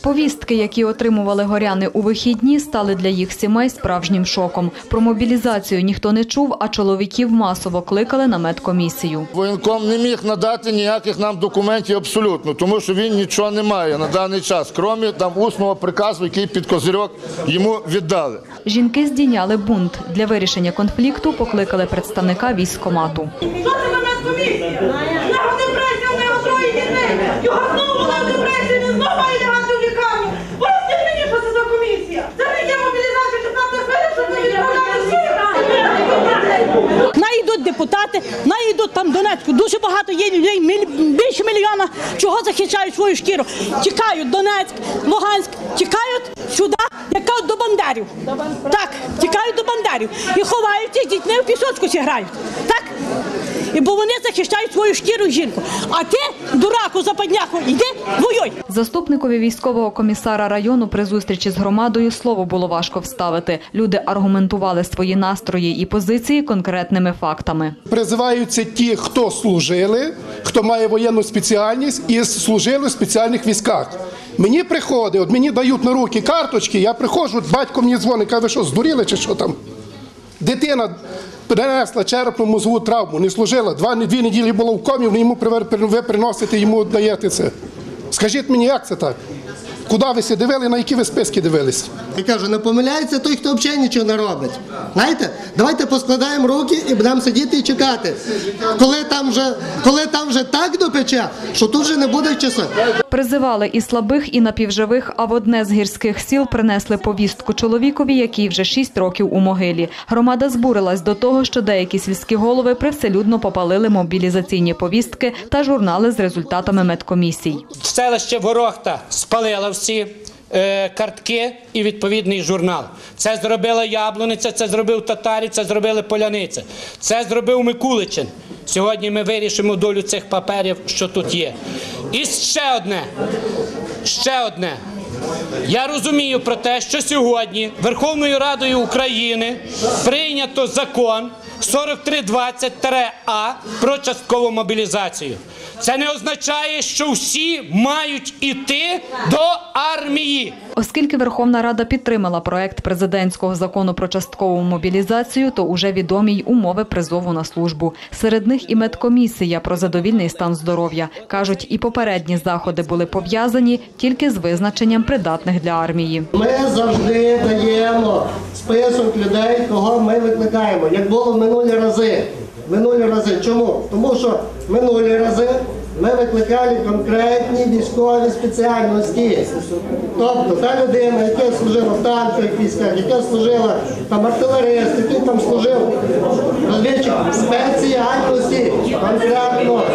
Повістки, які отримували горяни у вихідні, стали для їх сімей справжнім шоком. Про мобілізацію ніхто не чув, а чоловіків масово кликали на медкомісію. Воєнком не міг надати ніяких нам документів абсолютно, тому що він нічого не має на даний час, крім усного приказу, який під козирьок йому віддали. Жінки здійняли бунт. Для вирішення конфлікту покликали представника військкомату. Що це за медкомісія? Його депресія, в нього троє дітей. Його знову на депресію, він знову має лягати в лікарню. Поясніть мені, що це за комісія? Це не є мобілізація 15 хвилин, щоб ми відправляли всіх. Найдуть депутати, найдуть там Донецьку. Дуже багато є людей, більше мільйона, чого захищають свою шкіру. Тікають Донецьк, Луганськ, тікають сюди, як кажуть, до бандерів. Так, тікають до бандерів. І ховаються з дітьми в пісочку грають. Так? І бо вони захищають свою шкіру і жінку. А ти, дураку, западняку, йди, воюй. Заступникові військового комісара району при зустрічі з громадою слово було важко вставити. Люди аргументували свої настрої і позиції конкретними фактами. Призиваються ті, хто служили, хто має воєнну спеціальність і служили в спеціальних військах. Мені приходить, мені дають на руки карточки, я приходжу, батько мені дзвонить, каже, ви що, здуріли чи що там? Дитина перенесла черепно-мозгову травму, не служила, 2 неділі було в комі, ви приносите, йому даєте це. Скажіть мені, як це так? Куди ви всі дивили, на які ви списки дивились? Я кажу, не помиляється той, хто взагалі нічого не робить. Знаєте, давайте поскладаємо руки і будемо сидіти і чекати. Коли там вже так допече, що тут вже не буде часу. Призивали і слабих, і напівживих, а в одне з гірських сіл принесли повістку чоловікові, який вже 6 років у могилі. Громада збурилась до того, що деякі сільські голови привселюдно попалили мобілізаційні повістки та журнали з результатами медкомісій. Селище Ворохта спалило всі картки і відповідний журнал. Це зробила Яблуниця, це зробив Татарів, це зробили Поляниця, це зробив Микуличин. Сьогодні ми вирішимо долю цих паперів, що тут є. І ще одне. Я розумію про те, що сьогодні Верховною Радою України прийнято закон 4320-А про часткову мобілізацію. Це не означає, що всі мають іти до армії. Оскільки Верховна Рада підтримала проект президентського закону про часткову мобілізацію, то уже відомі й умови призову на службу. Серед них і медкомісія про задовільний стан здоров'я. Кажуть, і попередні заходи були пов'язані тільки з визначенням придатних для армії. Ми завжди даємо список людей, кого ми викликаємо, як було в минулі рази. Чому? Тому що минулі рази ми викликали конкретні військові спеціальності. Тобто та людина, яка служила в танкових військах, яка служила там артилерист, який там служив розвідчик спеціальності конкретно.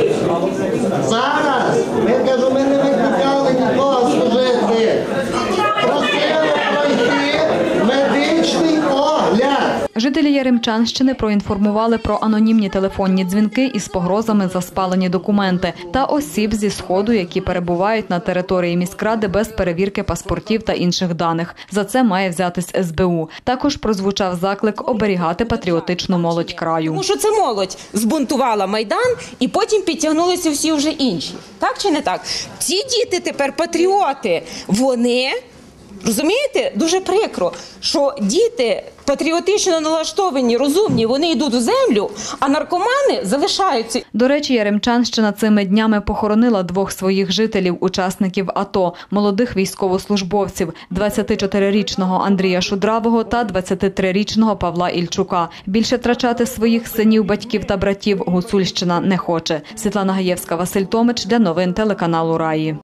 Зараз, ми не викликали нікого служити. Просили пройти медичний огляд. Жителі Яремчанщини проінформували про анонімні телефонні дзвінки із погрозами за спалені документи та осіб зі Сходу, які перебувають на території міськради без перевірки паспортів та інших даних. За це має взятись СБУ. Також прозвучав заклик оберігати патріотичну молодь краю. Тому що це молодь збунтувала Майдан і потім підтягнулися всі вже інші. Так чи не так? Ці діти тепер патріоти. Вони... Розумієте? Дуже прикро, що діти патріотично налаштовані, розумні, вони йдуть у землю, а наркомани залишаються. До речі, Яремчанщина цими днями похоронила 2 своїх жителів, учасників АТО, молодих військовослужбовців – 24-річного Андрія Шудравого та 23-річного Павла Ільчука. Більше втрачати своїх синів, батьків та братів Гуцульщина не хоче. Світлана Гаєвська, Василь Томич для новин телеканалу Раї.